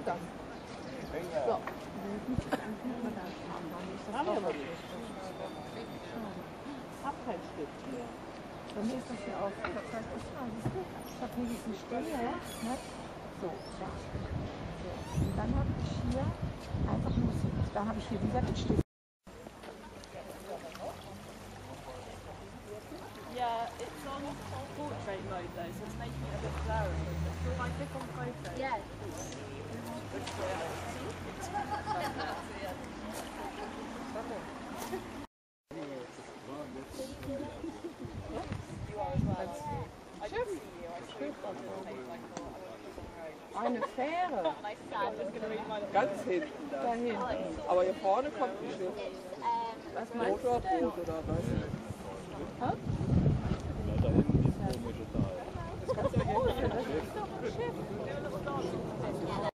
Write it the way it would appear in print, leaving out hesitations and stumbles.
das. So. Haben wir aber nicht. Abteilstück. Bei mir ist das hier auch. Ich habe hier diesen Ständer, ne? So, da. So. Und dann habe ich hier einfach Musik. Da habe ich hier wieder den Stift. Yeah, it's on portrait mode though, so it's making it a bit blurry. So if I click on photo, Yeah. Eine Fähre. Ganz hinten da. Da hinten. Aber hier vorne kommt ein Schiff. Was meinst du Motorboot denn? oder was? Da hinten ist komische Teil. Das ist doch ein Schiff.